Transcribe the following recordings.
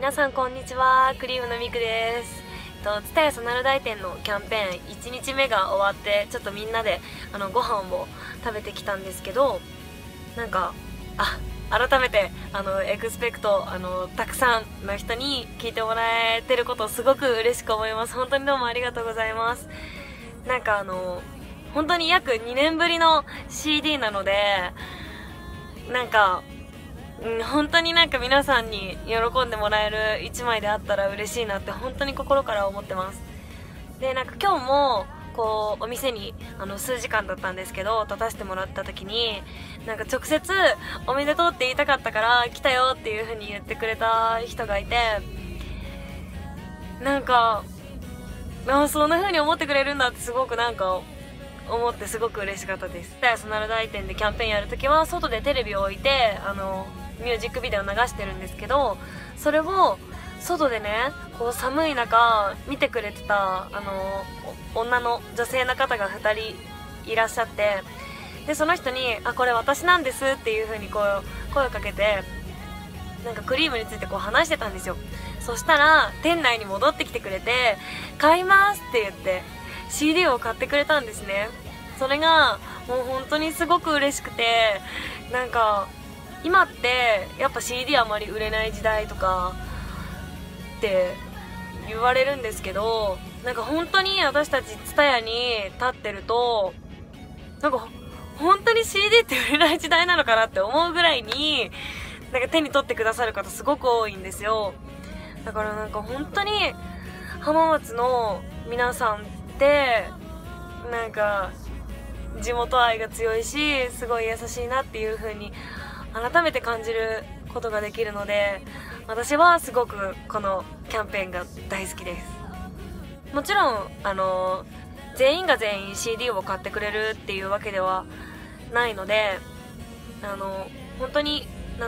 皆さんこんにちは、クリームのミクです。蔦屋ソナル大店のキャンペーン1日目が終わって、ちょっとみんなでご飯を食べてきたんですけど、なんか改めてエクスペクトたくさんの人に聞いてもらえてることをすごく嬉しく思います。本当にどうもありがとうございます。なんか本当に約2年ぶりの CD なので、なんか本当に皆さんに喜んでもらえる1枚であったら嬉しいなって本当に心から思ってます。で、今日もこうお店に数時間だったんですけど立たせてもらった時に直接おめでとうって言いたかったから来たよっていう風に言ってくれた人がいて、そんな風に思ってくれるんだってすごく思ってすごく嬉しかったです。ソナル大店でキャンペーンやるときは外でテレビを置いてミュージックビデオ流してるんですけど、それを外でねこう寒い中見てくれてた女性の方が2人いらっしゃって、でその人にこれ私なんですっていう風に声をかけてクリームについて話してたんですよ。そしたら店内に戻ってきてくれて買いますって言って CD を買ってくれたんですね。それがもう本当にすごく嬉しくて、今ってやっぱ CD あまり売れない時代とかって言われるんですけど、本当に私たち蔦屋に立ってると本当に CD って売れない時代なのかなって思うぐらいに手に取ってくださる方すごく多いんですよ。だから本当に浜松の皆さんって地元愛が強いしすごい優しいなっていう風に改めて感じることができるので、私はすごくこのキャンペーンが大好きです。もちろん全員が全員 CD を買ってくれるっていうわけではないので、本当に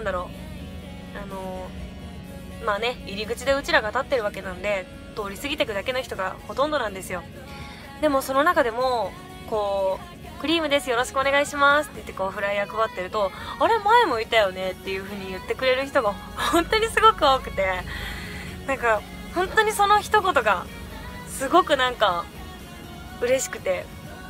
入り口でうちらが立ってるわけなんで通り過ぎていくだけの人がほとんどなんですよ。でもその中でもクリームですよろしくお願いしますって言ってフライヤー配ってると、あれ前もいたよねっていう風に言ってくれる人が本当にすごく多くて、本当にその一言がすごく嬉しくて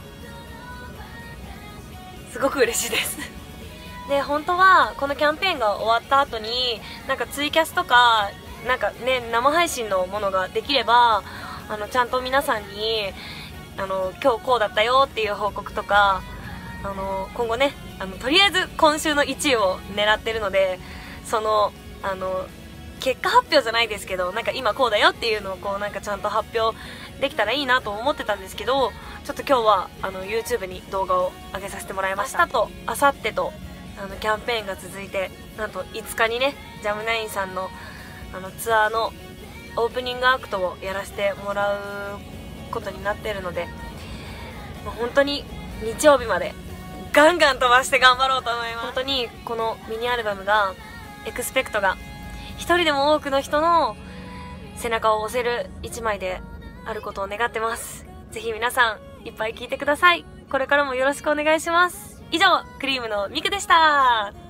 すごく嬉しいですで、本当はこのキャンペーンが終わった後にツイキャスとか生配信のものができればちゃんと皆さんに今日こうだったよっていう報告とか今後ねとりあえず今週の1位を狙ってるので、その結果発表じゃないですけど今こうだよっていうのをちゃんと発表できたらいいなと思ってたんですけど、ちょっと今日はYouTube に動画を上げさせてもらいました。明日と明後日とキャンペーンが続いて、なんと5日にねジャムナインさんのツアーのオープニングアクトをやらせてもらうことになっているので、本当に日曜日までガンガン飛ばして頑張ろうと思います。本当にこのミニアルバムがエクスペクトが一人でも多くの人の背中を押せる一枚であることを願ってます。ぜひ皆さんいっぱい聴いてください。これからもよろしくお願いします。以上、クリームのミクでした。